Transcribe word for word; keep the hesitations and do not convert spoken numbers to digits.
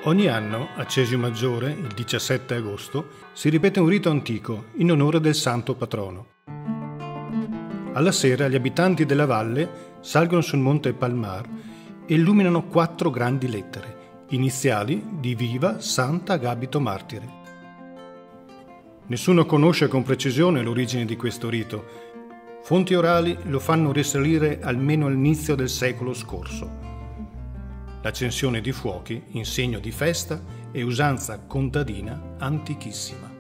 Ogni anno, a Cesio Maggiore, il diciassette agosto, si ripete un rito antico in onore del santo patrono. Alla sera gli abitanti della valle salgono sul monte Palmar e illuminano quattro grandi lettere, iniziali di Viva Santa Agapito Martire. Nessuno conosce con precisione l'origine di questo rito. Fonti orali lo fanno risalire almeno all'inizio del secolo scorso. L'accensione di fuochi in segno di festa e usanza contadina antichissima.